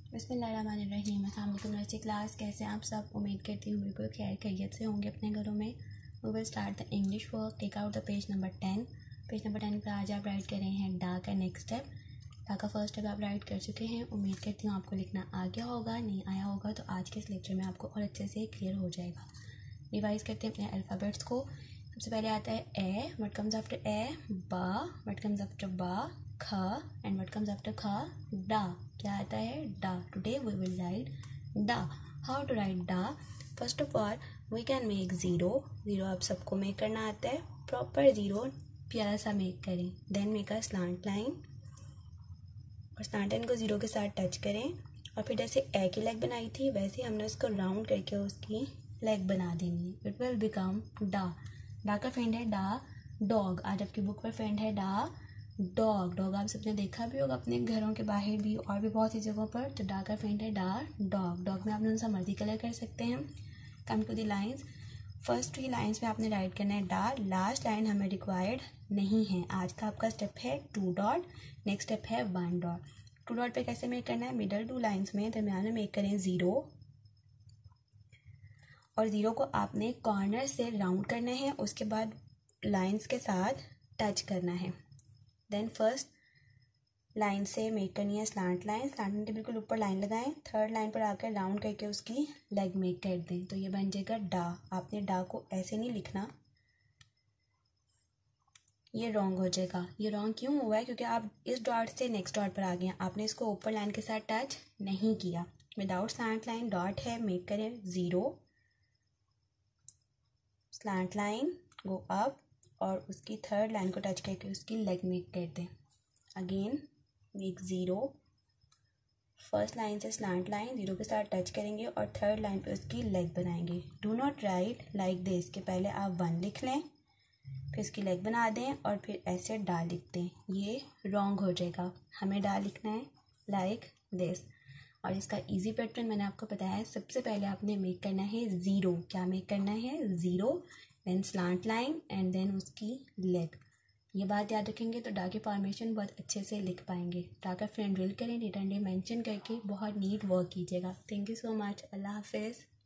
बिस्मिल्लाहिर्रहमानिर्रहीम। अस्सलाम वालेकुम नर्सरी क्लास, कैसे हैं आप सब? उम्मीद करती हूँ बिल्कुल खैर खैरियत से होंगे अपने घरों में। We will start the English work. Take out the page number 10। Page number 10 पर आज आप राइट कर रहे हैं डा का नेक्स्ट स्टेप। डा का फर्स्ट स्टेप आप राइट कर चुके हैं। उम्मीद करती हूँ आपको लिखना आ गया होगा, नहीं आया होगा तो आज के इस लेक्चर में आपको और अच्छे से क्लियर हो जाएगा। रिवाइज करते हैं अपने अल्फ़ाबेट्स को। सबसे पहले आता है A, what comes after A, बा, व्हाट कम्स आफ्टर बा, ख, एंड व्हाट कम्स आफ्टर ख, डा। क्या आता है? डा। टुडे वी विल राइट डा। हाउ टू राइट डा? First of all we can make zero. Zero आप सबको मेक करना आता है, प्रॉपर ज़ीरो प्यारा सा मेक करें। Then make a slant line, और स्लांट लाइन को ज़ीरो के साथ टच करें, और फिर जैसे ए की लेग बनाई थी वैसे हमने उसको राउंड करके उसकी लेग बना देनी है। इट विल बिकम डा। डा का फ्रेंड है डा डॉग। आज आपकी बुक पर फ्रेंड है डा डॉग। डॉग आप सबने देखा भी होगा अपने घरों के बाहर भी और भी बहुत सी जगहों पर। तो डा का फ्रेंड है डा डॉग। डॉग में आपने उनसा मर्जी कलर कर सकते हैं। Come to the lines, first 3 lines में आपने राइट करना है डा। लास्ट लाइन हमें रिक्वायर्ड नहीं है। आज का आपका स्टेप है 2 डॉट, नेक्स्ट स्टेप है 1 डॉट। 2 डॉट पे कैसे मेक करना है? मिडल 2 लाइन्स में दरमियान में मेक करें ज़ीरो, और ज़ीरो को आपने कॉर्नर से राउंड करना है, उसके बाद लाइंस के साथ टच करना है। देन फर्स्ट लाइन से मेक करनी है स्लांट लाइन। स्लांट लाइन के बिल्कुल ऊपर लाइन लगाएं, थर्ड लाइन पर आकर राउंड करके उसकी लेग मेक कर दें, तो ये बन जाएगा डा। आपने डा को ऐसे नहीं लिखना, ये रॉन्ग हो जाएगा। ये रॉन्ग क्यों हुआ है? क्योंकि आप इस डॉट से नेक्स्ट डॉट पर आ गए हैं, आपने इसको ऊपर लाइन के साथ टच नहीं किया। विदाउट स्लांट लाइन डॉट है, मेक करें zero, slant line go up, और उसकी थर्ड लाइन को टच करके उसकी लेग मेक कर दें। Again make zero, first line से स्लांट लाइन ज़ीरो के साथ टच करेंगे और थर्ड लाइन पे उसकी लेग बनाएंगे। Do not write like this, के पहले आप 1 लिख लें, फिर इसकी लेग बना दें और फिर ऐसे डा लिख दें। ये रॉन्ग हो जाएगा। हमें डा लिखना है लाइक दिस। और इसका इजी पैटर्न मैंने आपको बताया है। सबसे पहले आपने मेक करना है ज़ीरो। क्या मेक करना है? Zero, then slant line and then उसकी लेग। ये बात याद रखेंगे तो डा की फॉर्मेशन बहुत अच्छे से लिख पाएंगे। डा का फ्रेंड ड्रिल करें, रिटर्न डे मेंशन करके बहुत नीट वर्क कीजिएगा। Thank you so much. अल्लाह हाफिज़।